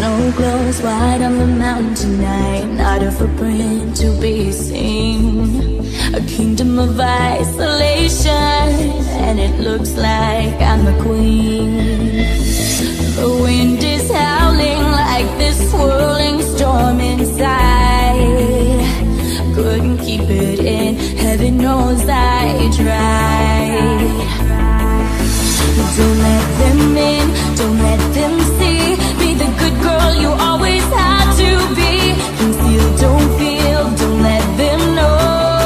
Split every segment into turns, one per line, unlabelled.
Snow glows white on the mountain tonight, not a footprint to be seen. A kingdom of isolation, and it looks like I'm the queen. The wind is howling like this swirling storm inside. Couldn't keep it in, heaven knows I tried. Don't let them in, don't let them see. Be the good girl you always had to be. Conceal, don't feel, don't let them know.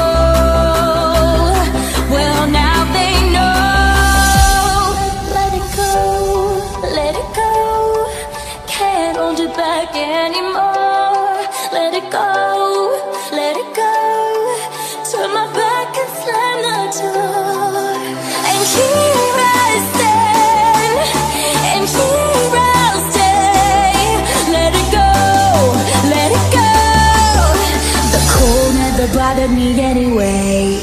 Well, now they know. Let it go, let it go. Can't hold it back anymore. Let it go, let it go. Turn my back and slam the door. And here I stand, and here I'll stay. Let it go, let it go. The cold never bothered me anyway.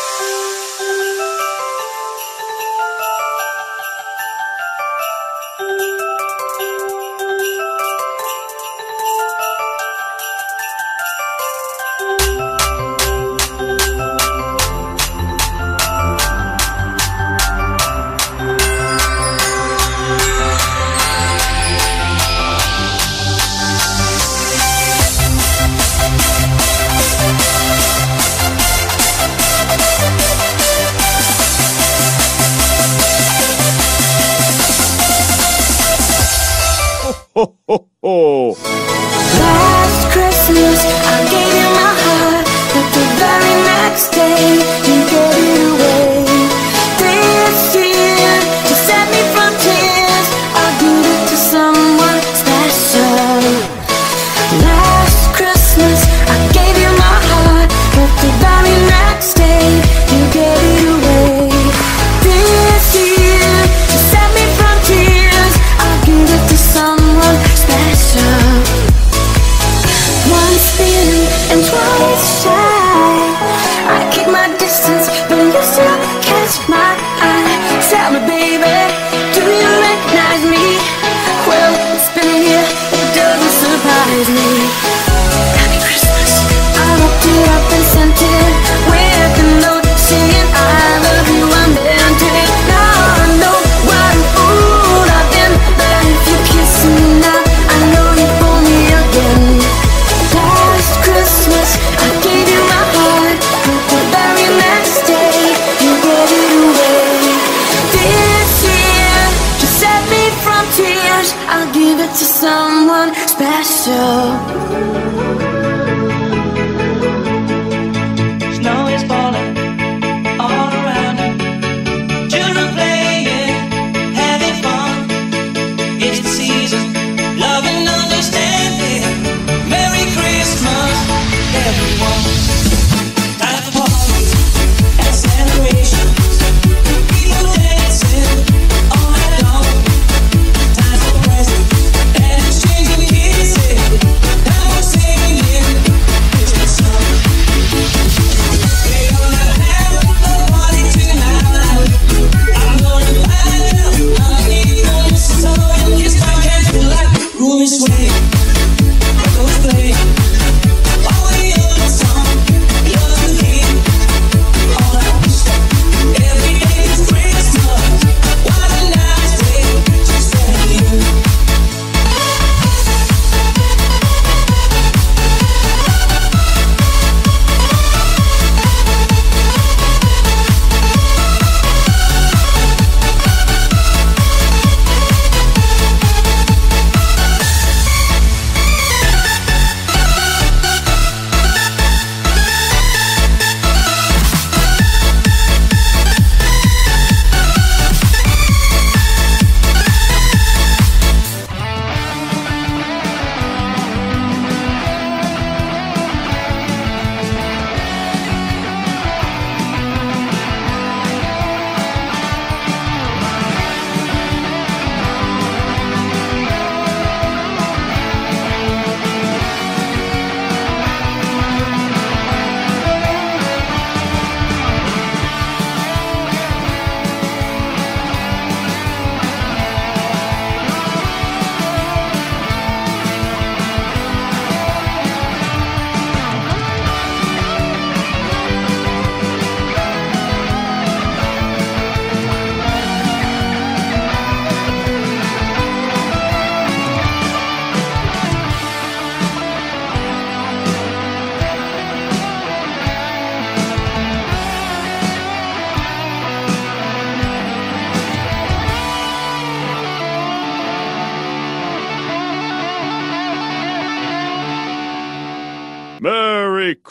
Ho, ho, ho.
Last Christmas, I gave you my heart, but the very next day, you gave it away. This year, to set me from tears, I'll give it to someone special. Last Christmas, I gave you my heart, but the very next day, you gave it away. This year, to set me from tears, I'll give it to someone special. Once thin and twice shy, I keep my distance, but you still catch my eye. Tell me, baby, do you recognize me? Well, it's been a year, it doesn't surprise me. Happy Christmas. I wrapped it up and sent it with a note saying I love you, I meant it. Now I know what a fool I've been, but if you kiss me now, I know you fool me again. Last Christmas, I gave you my heart, but the very next day, you gave it away. This year, to set me from tears, I'll give it to someone special.
Snow is falling all around you. Children playing, having fun. It's the season, love and understanding. Merry Christmas, everyone. Time for parties and celebrations. People dancing all night long. Time for presents and exchanging kisses. Now we're singing Christmas songs. We're gonna have a party tonight. I'm gonna find out underneath the mistletoe and kiss my candlelight. Room is swaying, echoes play. All the other song, love the king. All I wish every day is Christmas. What a nice day, just for you.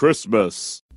Christmas.